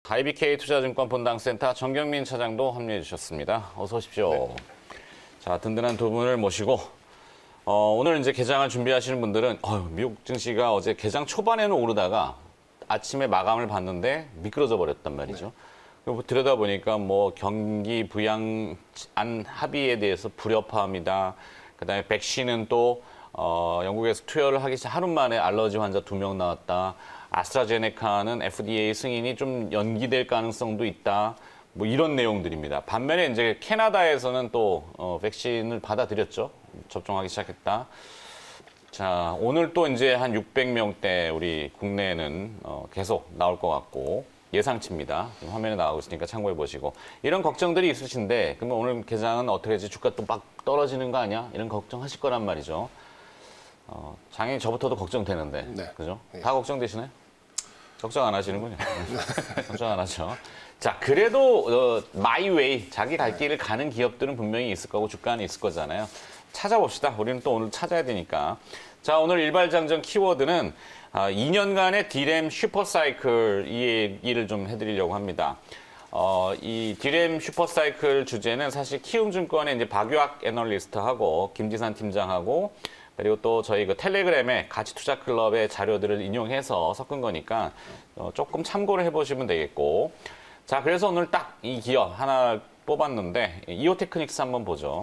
IBK 투자증권 본당센터 정경민 차장도 합류해 주셨습니다. 어서 오십시오. 네. 자, 든든한 두 분을 모시고 오늘 이제 개장을 준비하시는 분들은 미국 증시가 어제 개장 초반에는 오르다가 아침에 마감을 봤는데 미끄러져 버렸단 말이죠. 네. 그리고 들여다보니까 뭐 경기 부양 안 합의에 대해서 불협화합니다. 그다음에 백신은 또 영국에서 투여를 하기 전 하루 만에 알러지 환자 2명 나왔다. 아스트라제네카는 FDA 승인이 좀 연기될 가능성도 있다. 뭐 이런 내용들입니다. 반면에 이제 캐나다에서는 또 백신을 받아들였죠. 접종하기 시작했다. 자, 오늘 또 이제 한 600명대 우리 국내에는 계속 나올 것 같고 예상치입니다. 지금 화면에 나오고 있으니까 참고해 보시고. 이런 걱정들이 있으신데 그러면 오늘 개장은 어떻게 되지? 주가 또 막 떨어지는 거 아니야? 이런 걱정하실 거란 말이죠. 장애인 저부터도 걱정되는데, 네. 그죠? 네. 다 걱정되시나요? 걱정 안 하시는군요. 걱정 안 하죠. 자, 그래도 마이 웨이, 자기 갈 길을 가는 기업들은 분명히 있을 거고 주가는 있을 거잖아요. 찾아봅시다. 우리는 또 오늘 찾아야 되니까. 자, 오늘 일발장전 키워드는 2년간의 디램 슈퍼사이클 이 얘기를 좀 해드리려고 합니다. 이 디램 슈퍼사이클 주제는 사실 키움증권의 이제 박유학 애널리스트하고 김지산 팀장하고 그리고 또 저희 그 텔레그램의 가치투자클럽의 자료들을 인용해서 섞은 거니까 조금 참고를 해보시면 되겠고. 자, 그래서 오늘 딱 이 기업 하나 뽑았는데 이오테크닉스 한번 보죠.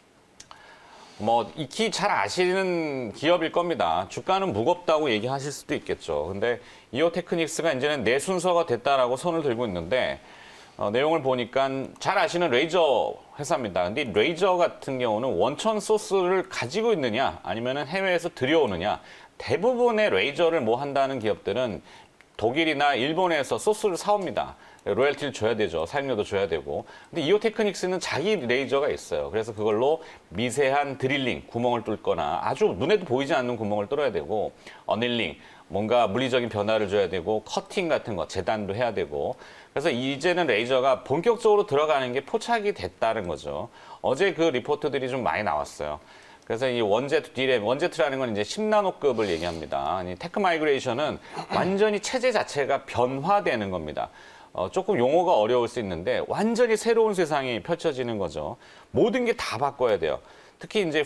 뭐 익히 잘 아시는 기업일 겁니다. 주가는 무겁다고 얘기하실 수도 있겠죠. 근데 이오테크닉스가 이제는 내 순서가 됐다라고 손을 들고 있는데 내용을 보니까 잘 아시는 레이저 회사입니다. 근데 레이저 같은 경우는 원천 소스를 가지고 있느냐 아니면 해외에서 들여오느냐. 대부분의 레이저를 뭐 한다는 기업들은 독일이나 일본에서 소스를 사옵니다. 로열티를 줘야 되죠. 사용료도 줘야 되고. 근데 이오테크닉스는 자기 레이저가 있어요. 그래서 그걸로 미세한 드릴링, 구멍을 뚫거나 아주 눈에도 보이지 않는 구멍을 뚫어야 되고 어닐링, 뭔가 물리적인 변화를 줘야 되고 커팅 같은 거 재단도 해야 되고. 그래서 이제는 레이저가 본격적으로 들어가는 게 포착이 됐다는 거죠. 어제 그 리포트들이 좀 많이 나왔어요. 그래서 이 원제트 디램, 원제트라는 건 이제 10나노급을 얘기합니다. 이 테크 마이그레이션은 완전히 체제 자체가 변화되는 겁니다. 조금 용어가 어려울 수 있는데 완전히 새로운 세상이 펼쳐지는 거죠. 모든 게 다 바꿔야 돼요. 특히 이제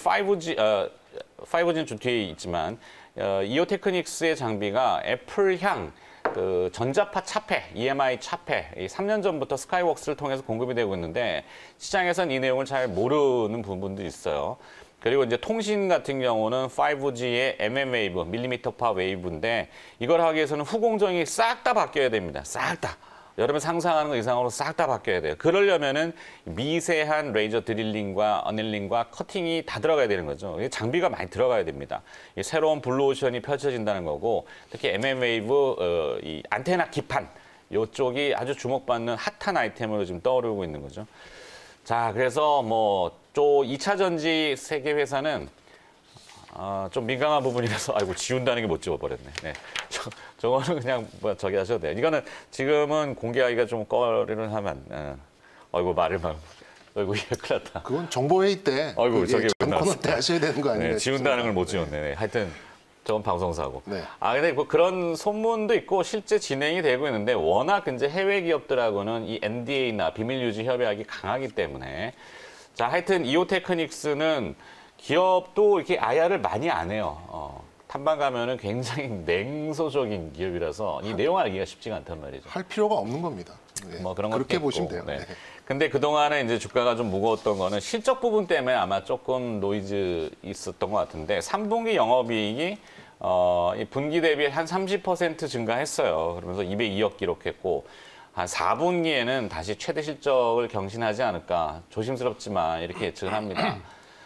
5G는 좀 뒤에 있지만 이오테크닉스의 장비가 애플향 그 전자파 차폐, EMI 차폐, 3년 전부터 스카이웍스를 통해서 공급이 되고 있는데 시장에선 이 내용을 잘 모르는 부분도 있어요. 그리고 이제 통신 같은 경우는 5G의 mm웨이브, 밀리미터파 웨이브인데 이걸 하기 위해서는 후공정이 싹 다 바뀌어야 됩니다. 싹 다. 여러분 상상하는 것 이상으로 싹 다 바뀌어야 돼요. 그러려면은 미세한 레이저 드릴링과 어닐링과 커팅이 다 들어가야 되는 거죠. 장비가 많이 들어가야 됩니다. 새로운 블루오션이 펼쳐진다는 거고 특히 mm웨이브 이 안테나 기판 이쪽이 아주 주목받는 핫한 아이템으로 지금 떠오르고 있는 거죠. 자, 그래서 뭐 또 2차 전지 세계 회사는 좀 민감한 부분이라서 아이고 지운다는 게 못 지워버렸네. 네. 저거는 그냥 뭐 저기 하셔도 돼요. 이거는 지금은 공개하기가 좀 꺼리를 하면 아이고 말을 막 아이고 이게 큰일 났다. 그건 정보회의 때 아이고 저기 코너 때 하셔야 되는 거 아니에요? 네, 지운다는 걸 못 지웠네. 네. 하여튼 저건 방송사고. 네. 근데 뭐 그런 소문도 있고 실제 진행이 되고 있는데 워낙 이제 해외 기업들하고는 이 NDA나 비밀 유지 협약이 강하기 때문에 자, 하여튼 이오테크닉스는 기업도 이렇게 IR을 많이 안 해요. 탐방 가면은 굉장히 냉소적인 기업이라서 이 내용 알기가 쉽지가 않단 말이죠. 할 필요가 없는 겁니다. 네. 뭐 그런 그렇게 있고. 보시면 돼요. 네. 네. 근데 그동안에 이제 주가가 좀 무거웠던 거는 실적 부분 때문에 아마 조금 노이즈 있었던 것 같은데 3분기 영업이익이 이 분기 대비 한 30% 증가했어요. 그러면서 202억 기록했고 한 4분기에는 다시 최대 실적을 경신하지 않을까 조심스럽지만 이렇게 예측을 합니다.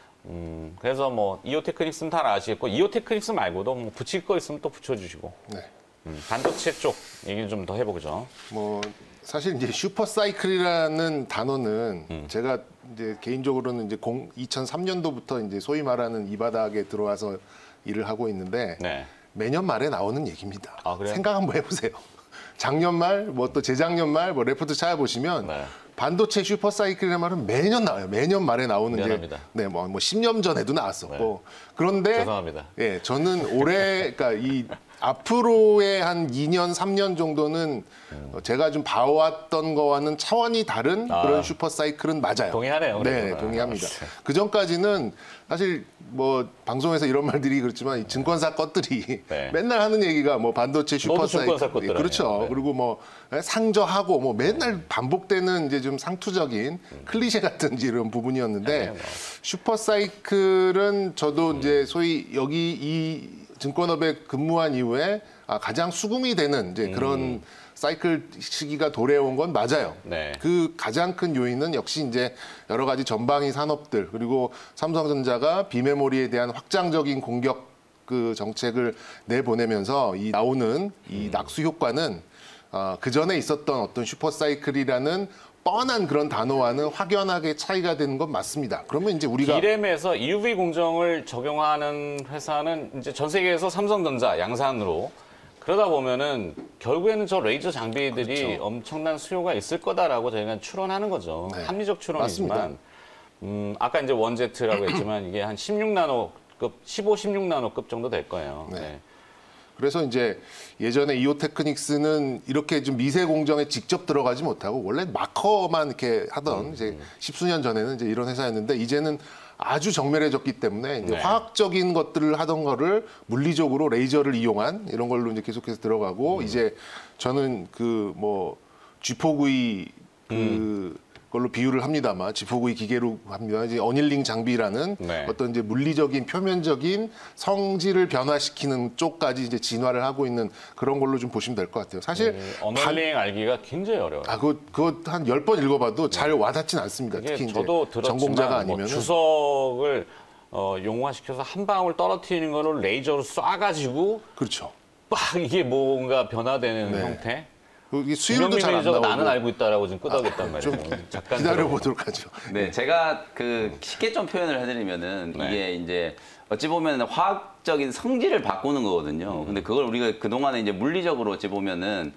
그래서 뭐 이오테크닉스는 다 아시겠고 이오테크닉스 말고도 뭐 붙일 거 있으면 또 붙여주시고 네. 반도체 쪽 얘기를 좀 더 해보죠. 뭐 사실 이제 슈퍼사이클이라는 단어는 제가 이제 개인적으로는 이제 2003년도부터 이제 소위 말하는 이 바닥에 들어와서 일을 하고 있는데 네. 매년 말에 나오는 얘기입니다. 아, 그래요? 생각 한번 해보세요. 작년 말, 뭐 또 재작년 말, 뭐 레포트 찾아보시면 네. 반도체 슈퍼사이클이라는 말은 매년 나와요. 매년 말에 나오는 미안합니다. 이제 네, 뭐 10년 전에도 나왔었고. 네. 그런데 죄송합니다. 예, 저는 올해 그러니까 이 앞으로의 한 2년, 3년 정도는 제가 좀 봐왔던 거와는 차원이 다른 그런 슈퍼사이클은 맞아요. 동의하네요. 네, 그래도. 동의합니다. 그 전까지는 사실 뭐 방송에서 이런 말들이 그렇지만 이 증권사 것들이 네. 맨날 하는 얘기가 뭐 반도체 슈퍼사이클, 증권사 것들 그렇죠. 아니에요. 네. 그리고 뭐 상저하고 뭐 맨날 반복되는 이제 좀 상투적인 클리셰 같은 이런 부분이었는데 네, 뭐. 슈퍼사이클은 저도 이제 소위 여기 이 증권업에 근무한 이후에 가장 수긍이 되는 이제 그런 사이클 시기가 도래온 건 맞아요. 네. 그 가장 큰 요인은 역시 이제 여러 가지 전방위 산업들 그리고 삼성전자가 비메모리에 대한 확장적인 공격 그 정책을 내보내면서 이 나오는 이 낙수 효과는 그 전에 있었던 어떤 슈퍼사이클이라는 뻔한 그런 단어와는 확연하게 차이가 되는 건 맞습니다. 그러면 이제 우리가 D램에서 EUV 공정을 적용하는 회사는 이제 전 세계에서 삼성전자, 양산으로 그러다 보면은 결국에는 저 레이저 장비들이 그렇죠. 엄청난 수요가 있을 거다라고 저희가 추론하는 거죠. 네. 합리적 추론이지만 아까 이제 원제트라고 했지만 이게 한 16나노급, 15, 16나노급 정도 될 거예요. 네. 네. 그래서 이제 예전에 이오테크닉스는 이렇게 좀 미세 공정에 직접 들어가지 못하고 원래 마커만 이렇게 하던 이제 십수년 전에는 이제 이런 회사였는데 이제는 아주 정밀해졌기 때문에 이제 네. 화학적인 것들을 하던 거를 물리적으로 레이저를 이용한 이런 걸로 이제 계속해서 들어가고 이제 저는 그 뭐 G4구이 그걸로 비유를 합니다만 G4구이 기계로 합니다. 이제 어닐링 장비라는 네. 어떤 이제 물리적인 표면적인 성질을 변화시키는 쪽까지 이제 진화를 하고 있는 그런 걸로 좀 보시면 될 것 같아요. 사실 어널링 알기가 굉장히 어려워요. 그거 한 10번 읽어봐도 잘 와닿진 않습니다. 이게 특히 이제 저도 전공자가 들었지만 뭐 아니면 주석을 용화시켜서 한 방울 떨어뜨리는 거를 레이저로 쏴가지고 그렇죠. 빡 이게 뭔가 변화되는 네. 형태. 이 수율도 잘 안 매니저가 나오고 나는 알고 있다라고 지금 끄덕였단 말이에요. 잠깐 기다려보도록 하죠. 네, 제가 그 쉽게 좀 표현을 해드리면은 네. 이게 이제 어찌 보면 화학적인 성질을 바꾸는 거거든요. 근데 그걸 우리가 그동안에 이제 물리적으로 어찌 보면은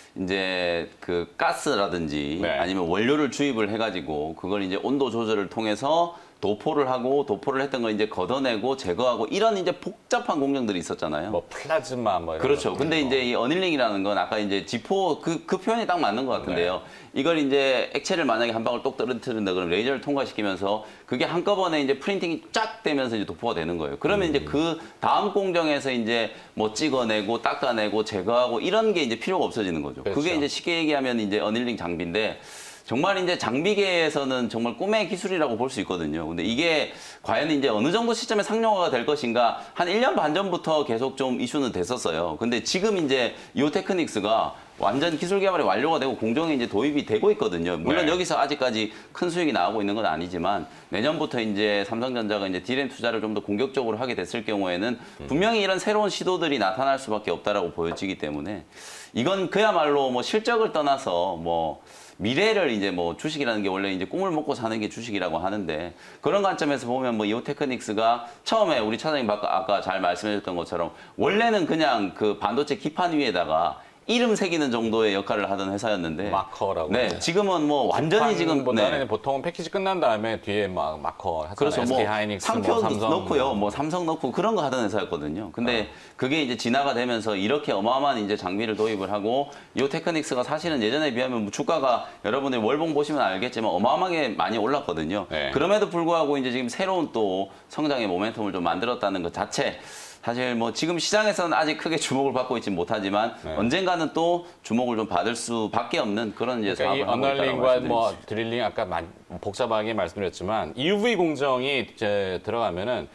이제 그 가스라든지 네. 아니면 원료를 주입을 해가지고 그걸 이제 온도 조절을 통해서 도포를 하고 도포를 했던 걸 이제 걷어내고 제거하고 이런 이제 복잡한 공정들이 있었잖아요. 뭐 플라즈마 뭐 이런 그렇죠. 거. 근데 이제 이 어닐링이라는 건 아까 이제 G4 그 표현이 딱 맞는 것 같은데요. 이걸 이제 액체를 만약에 한 방울 똑 떨어뜨린다 그러면 레이저를 통과시키면서 그게 한꺼번에 이제 프린팅이 쫙 되면서 이제 도포가 되는 거예요. 그러면 이제 그 다음 공정에서 이제 뭐 찍어내고 닦아내고 제거하고 이런 게 이제 필요가 없어지는 거죠. 그렇죠. 그게 이제 쉽게 얘기하면 이제 어닐링 장비인데 정말 이제 장비계에서는 정말 꿈의 기술이라고 볼 수 있거든요. 근데 이게 과연 이제 어느 정도 시점에 상용화가 될 것인가 한 1년 반 전부터 계속 좀 이슈는 됐었어요. 근데 지금 이제 이오테크닉스가 완전 기술 개발이 완료가 되고 공정에 이제 도입이 되고 있거든요. 물론 네. 여기서 아직까지 큰 수익이 나오고 있는 건 아니지만 내년부터 이제 삼성전자가 이제 D램 투자를 좀 더 공격적으로 하게 됐을 경우에는 분명히 이런 새로운 시도들이 나타날 수밖에 없다라고 보여지기 때문에 이건 그야말로 뭐 실적을 떠나서 뭐 미래를 이제 뭐 주식이라는 게 원래 이제 꿈을 먹고 사는 게 주식이라고 하는데 그런 관점에서 보면 뭐 이오테크닉스가 처음에 우리 차장님 아까 잘 말씀해 줬던 것처럼 원래는 그냥 그 반도체 기판 위에다가 이름 새기는 정도의 역할을 하던 회사였는데 마커라고. 네, 지금은 뭐 완전히 지금 보다는 보통은 패키지 끝난 다음에 뒤에 막 마커 하잖아요. 그렇죠. 뭐 SK 하이닉스, 상표 뭐 삼성 넣고요, 뭐 삼성 넣고 그런 거 하던 회사였거든요. 근데 그게 이제 진화가 되면서 이렇게 어마어마한 이제 장비를 도입을 하고 이오테크닉스가 사실은 예전에 비하면 뭐 주가가 여러분들 월봉 보시면 알겠지만 어마어마하게 많이 올랐거든요. 네. 그럼에도 불구하고 이제 지금 새로운 또 성장의 모멘텀을 좀 만들었다는 것 자체. 사실 뭐 지금 시장에서는 아직 크게 주목을 받고 있지 못하지만 언젠가는 또 주목을 좀 받을 수밖에 없는 그런 이제 그러니까 이 사업을 하고 있다고 어널링과 말씀드리죠. 뭐 드릴링 아까 복잡하게 말씀드렸지만 EUV 공정이 이제 들어가면은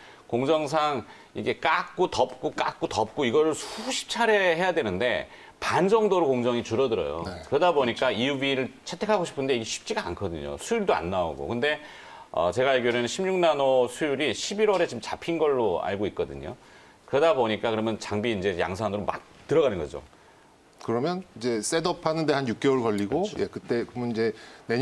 공정상 이게 깎고 덮고 이거를 수십 차례 해야 되는데 반 정도로 공정이 줄어들어요. 그러다 보니까 EUV를 채택하고 싶은데 이게 쉽지가 않거든요. 수율도 안 나오고. 근데 제가 알기로는 16나노 수율이 11월에 지금 잡힌 걸로 알고 있거든요. 그러다 보니까 그러면 장비 이제 양산으로 막 들어가는 거죠. 그러면 이제 셋업 하는데 한 6개월 걸리고 예, 그때 그러면 이제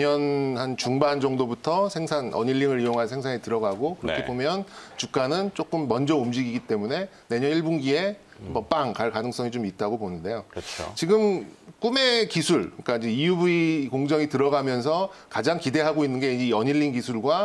내년 한 중반 정도부터 생산 어닐링을 이용한 생산이 들어가고 그렇게 네. 보면 주가는 조금 먼저 움직이기 때문에 내년 1분기에 뭐 빵 갈 가능성이 좀 있다고 보는데요. 그렇죠. 지금 꿈의 기술, 그러니까 이제 EUV 공정이 들어가면서 가장 기대하고 있는 게 이 어닐링 기술과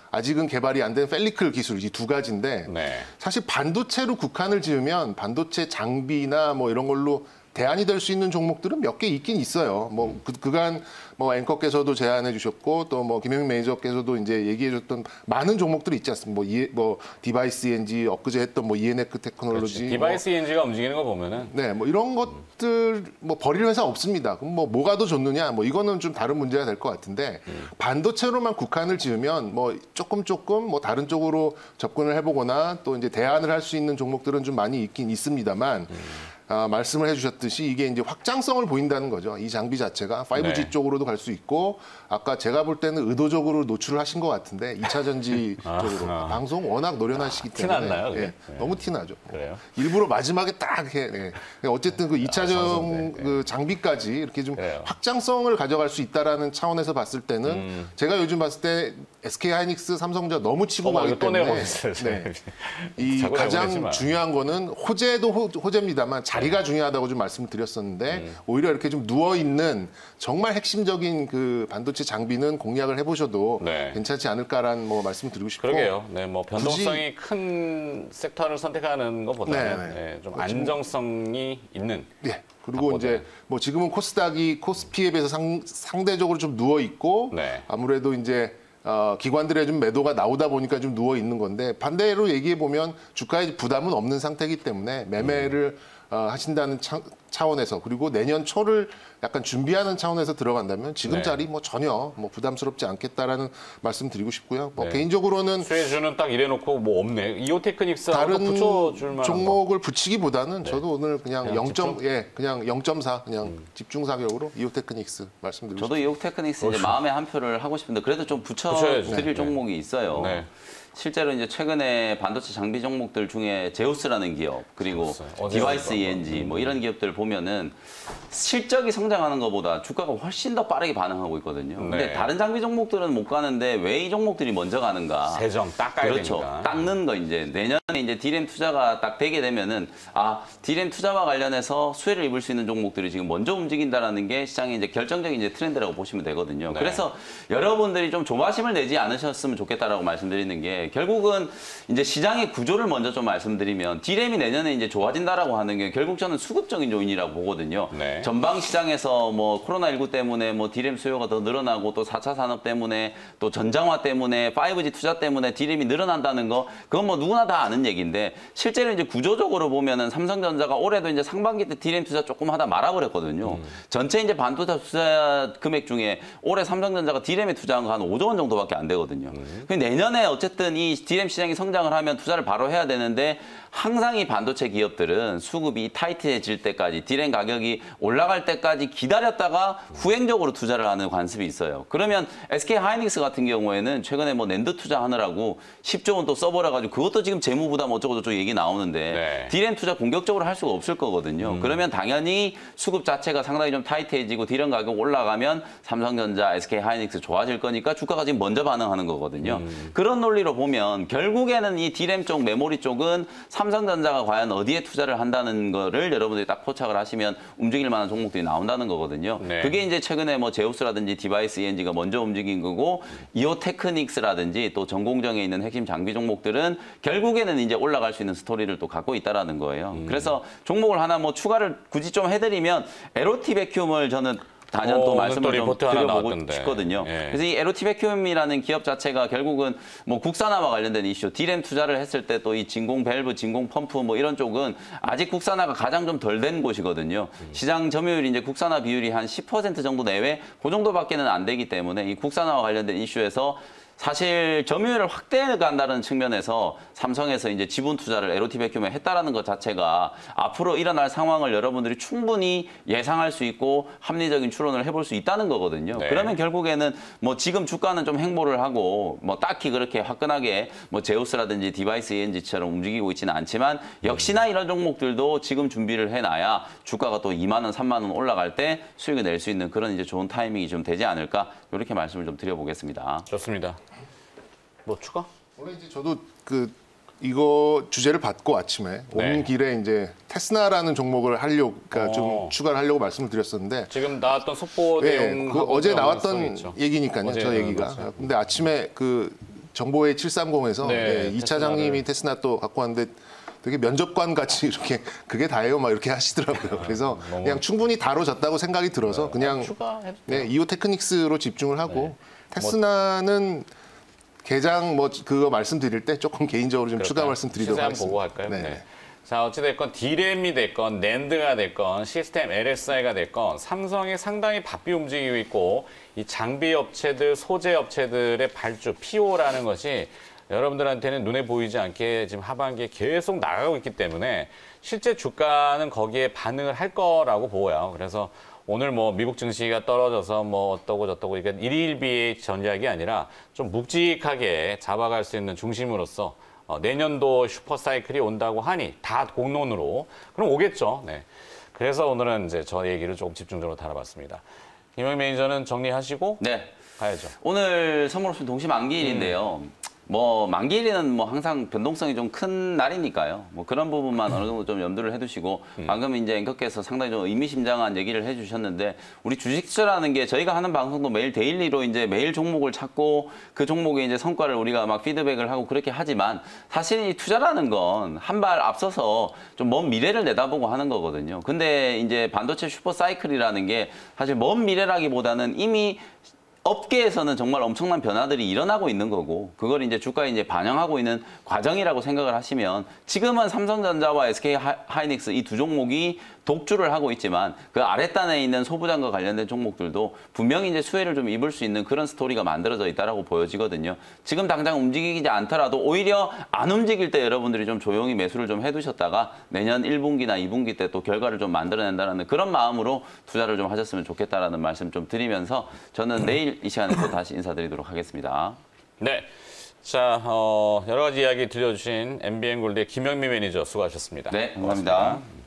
아직은 개발이 안 된 펠리클 기술 이 두 가지인데 네. 사실 반도체로 국한을 지으면 반도체 장비나 뭐 이런 걸로 대안이 될 수 있는 종목들은 몇 개 있긴 있어요. 뭐 그간 뭐 앵커께서도 제안해 주셨고 또 뭐 김영민 매니저께서도 이제 얘기해 줬던 많은 종목들이 있지 않습니까? 뭐 디바이스 ENG 엊그제 했던 뭐 이에네크 테크놀로지 디바이스 ENG가 움직이는 거 보면은 네, 뭐 이런 것들 뭐 버릴 회사 없습니다. 그럼 뭐 뭐가 더 좋느냐? 뭐 이거는 좀 다른 문제가 될 것 같은데 반도체로만 국한을 지으면 뭐 조금 뭐 다른 쪽으로 접근을 해보거나 또 이제 대안을 할 수 있는 종목들은 좀 많이 있긴 있습니다만. 말씀을 해주셨듯이 이게 이제 확장성을 보인다는 거죠. 이 장비 자체가 5G 네. 쪽으로도 갈 수 있고 아까 제가 볼 때는 의도적으로 노출을 하신 것 같은데 2차 전지 쪽으로 방송 워낙 노련하시기 때문에 티났나요, 그게? 예, 너무 티나죠. 그래요? 일부러 마지막에 딱 해. 예. 어쨌든 그 2차전 그 장비까지 이렇게 좀 그래요. 확장성을 가져갈 수 있다라는 차원에서 봤을 때는 제가 요즘 봤을 때 SK 하이닉스, 삼성전자 너무 치고 가기 이거 또 때문에 내보냈어요. 이 자꾸 가장 내보내지 중요한 거는 호재도 호재입니다만 자리가 중요하다고 좀 말씀을 드렸었는데 오히려 이렇게 좀 누워 있는 정말 핵심적인 그 반도체 장비는 공략을 해보셔도 네. 괜찮지 않을까라는 뭐 말씀을 드리고 싶고. 그러게요. 네, 뭐 변동성이 큰 섹터를 선택하는 것보다는 네, 네, 좀 안정성이 있는. 예. 그리고 바꿔줘요. 이제 뭐 지금은 코스닥이 코스피에 비해서 상대적으로 좀 누워 있고 네. 아무래도 이제 기관들의 좀 매도가 나오다 보니까 좀 누워 있는 건데 반대로 얘기해 보면 주가에 부담은 없는 상태이기 때문에 매매를 하신다는 차원에서 그리고 내년 초를 약간 준비하는 차원에서 들어간다면 지금 네. 자리 뭐 전혀 뭐 부담스럽지 않겠다라는 말씀 드리고 싶고요. 뭐 네. 개인적으로는 수혜주는 딱 이래놓고 뭐 없네. 이오테크닉스 다른 붙여줄 만한 종목을 붙이기보다는 저도 오늘 그냥 그냥 0.4 그냥 집중 사격으로 이오테크닉스 말씀드리고 저도 싶습니다. 이옥테크닉스 이제 마음에 한 표를 하고 싶은데 그래도 좀 붙여야죠. 붙여드릴 네. 종목이 있어요. 네. 실제로 이제 최근에 반도체 장비 종목들 중에 제우스라는 기업 그리고 어제 디바이스 나왔던 ENG 뭐 이런 기업들 보면은 실적이 성장하는 것보다 주가가 훨씬 더 빠르게 반응하고 있거든요. 근데 네. 다른 장비 종목들은 못 가는데 왜 이 종목들이 먼저 가는가? 세점 닦아야 그렇죠. 되니까. 닦는 거 이제 내년에 이제 디램 투자가 딱 되게 되면은 디램 투자와 관련해서 수혜를 입을 수 있는 종목들이 지금 먼저 움직인다라는 게 시장의 이제 결정적인 이제 트렌드라고 보시면 되거든요. 네. 그래서 여러분들이 좀 조바심을 내지 않으셨으면 좋겠다라고 말씀드리는 게 결국은 이제 시장의 구조를 먼저 좀 말씀드리면 디램이 내년에 이제 좋아진다라고 하는 게 결국 저는 수급적인 요인이라고 보거든요. 네. 전방 시장에서 뭐 코로나19 때문에 뭐 디램 수요가 더 늘어나고 또 4차 산업 때문에 또 전장화 때문에 5G 투자 때문에 디램이 늘어난다는 거 그건 뭐 누구나 다 아는 얘기인데 실제로 이제 구조적으로 보면은 삼성전자가 올해도 이제 상반기 때 디램 투자 조금 하다 말아버렸거든요. 전체 이제 반도체 투자 금액 중에 올해 삼성전자가 디램에 투자한 거 한 5조 원 정도밖에 안 되거든요. 내년에 어쨌든 이 디램 시장이 성장을 하면 투자를 바로 해야 되는데 항상 이 반도체 기업들은 수급이 타이트해질 때까지 디램 가격이 올라갈 때까지 기다렸다가 후행적으로 투자를 하는 관습이 있어요. 그러면 SK 하이닉스 같은 경우에는 최근에 뭐 낸드 투자하느라고 10조 원 또 써버려가지고 그것도 지금 재무 부담 어쩌고저쩌고 얘기 나오는데 네. 디램 투자 본격적으로 할 수가 없을 거거든요. 그러면 당연히 수급 자체가 상당히 좀 타이트해지고 디램 가격 올라가면 삼성전자, SK 하이닉스 좋아질 거니까 주가가 지금 먼저 반응하는 거거든요. 그런 논리로 보면 결국에는 이 디램 쪽 메모리 쪽은 삼성전자가 과연 어디에 투자를 한다는 거를 여러분들이 딱 포착을 하시면 움직일 만한 종목들이 나온다는 거거든요. 네. 그게 이제 최근에 뭐 제우스라든지 디바이스 ENG가 먼저 움직인 거고 이오테크닉스라든지 또 전공정에 있는 핵심 장비 종목들은 결국에는 이제 올라갈 수 있는 스토리를 또 갖고 있다라는 거예요. 그래서 종목을 하나 뭐 추가를 굳이 좀 해드리면 에로티 베큐움을 저는 단연 또 오늘 말씀을 또 좀 리포트 하나 드려보고 나왔던데. 싶거든요. 예. 그래서 이 에로티 베큐움이라는 기업 자체가 결국은 뭐 국산화와 관련된 이슈, 디램 투자를 했을 때 또 이 진공 밸브, 진공 펌프 뭐 이런 쪽은 아직 국산화가 가장 좀 덜 된 곳이거든요. 시장 점유율이 이제 국산화 비율이 한 10% 정도 내외, 그 정도밖에는 안 되기 때문에 이 국산화와 관련된 이슈에서 사실 점유율을 확대해 간다는 측면에서 삼성에서 이제 지분 투자를 에로티 베큐움에 했다라는 것 자체가 앞으로 일어날 상황을 여러분들이 충분히 예상할 수 있고 합리적인 추론을 해볼 수 있다는 거거든요. 네. 그러면 결국에는 뭐 지금 주가는 좀 행보를 하고 뭐 딱히 그렇게 화끈하게 뭐 제우스라든지 디바이스 ENG처럼 움직이고 있지는 않지만 역시나 이런 종목들도 지금 준비를 해놔야 주가가 또 2만 원, 3만 원 올라갈 때 수익을 낼 수 있는 그런 이제 좋은 타이밍이 좀 되지 않을까 이렇게 말씀을 좀 드려보겠습니다. 좋습니다. 뭐 추가? 원래 이제 저도 이거 주제를 받고 아침에 네. 온 길에 이제 테스나라는 종목을 하려고 그러니까 좀 추가를 하려고 말씀을 드렸었는데 지금 나왔던 속보 네, 내용 그 어제 나왔던 얘기니까요. 저 어제는 얘기가. 맞아요. 근데 아침에 정보회 730에서 네, 이 차장님이 테스나 또 갖고 왔는데 되게 면접관 같이 이렇게 그게 다예요 막 이렇게 하시더라고요. 그래서 그냥 충분히 다뤄졌다고 생각이 들어서 그냥 추가해도 네, 이오 테크닉스로 집중을 하고 테스나는 개장 뭐 그거 말씀드릴 때 조금 개인적으로 좀 추가 말씀드리도록 시세 한번 하겠습니다. 보고 할까요? 네. 네. 자, 어찌됐건 D램이 됐건 낸드가 됐건 시스템 LSI가 됐건 삼성이 상당히 바삐 움직이고 있고 이 장비 업체들, 소재 업체들의 발주, PO라는 것이 여러분들한테는 눈에 보이지 않게 지금 하반기에 계속 나가고 있기 때문에 실제 주가는 거기에 반응을 할 거라고 보여요. 그래서 오늘 뭐 미국 증시가 떨어져서 뭐 어떠고 저떠고 이게 일일비의 전략이 아니라 좀 묵직하게 잡아갈 수 있는 중심으로서 내년도 슈퍼사이클이 온다고 하니 다 공론으로 그럼 오겠죠. 네. 그래서 오늘은 이제 저 얘기를 조금 집중적으로 다뤄봤습니다. 김영 매니저는 정리하시고 네. 가야죠. 오늘 선물 옵션 동시 만기일인데요. 뭐 만기일에는 뭐 항상 변동성이 좀 큰 날이니까요. 뭐 그런 부분만 어느 정도 좀 염두를 해두시고 방금 이제 앵커께서 상당히 좀 의미심장한 얘기를 해주셨는데 우리 주식투자라는 게 저희가 하는 방송도 매일 데일리로 이제 매일 종목을 찾고 그 종목의 이제 성과를 우리가 막 피드백을 하고 그렇게 하지만 사실 이 투자라는 건 한 발 앞서서 좀 먼 미래를 내다보고 하는 거거든요. 근데 이제 반도체 슈퍼 사이클이라는 게 사실 먼 미래라기보다는 이미 업계에서는 정말 엄청난 변화들이 일어나고 있는 거고 그걸 이제 주가에 이제 반영하고 있는 과정이라고 생각을 하시면 지금은 삼성전자와 SK 하이닉스 이 두 종목이 독주를 하고 있지만 그 아랫단에 있는 소부장과 관련된 종목들도 분명히 이제 수혜를 좀 입을 수 있는 그런 스토리가 만들어져 있다라고 보여지거든요. 지금 당장 움직이지 않더라도 오히려 안 움직일 때 여러분들이 좀 조용히 매수를 좀 해두셨다가 내년 1분기나 2분기 때 또 결과를 좀 만들어낸다는 그런 마음으로 투자를 좀 하셨으면 좋겠다라는 말씀 좀 드리면서 저는 내일 이 시간에 또 다시 인사드리도록 하겠습니다. 네. 자, 여러 가지 이야기 들려주신 MBN골드의 김영미 매니저 수고하셨습니다. 네, 감사합니다. 고맙습니다.